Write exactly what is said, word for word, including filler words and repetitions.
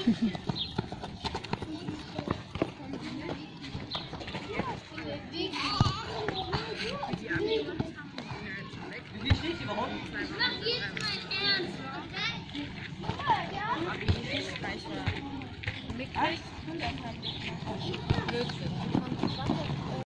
Wie steht sie überhaupt? Ich mach jetzt mein Ernst, okay? Ja.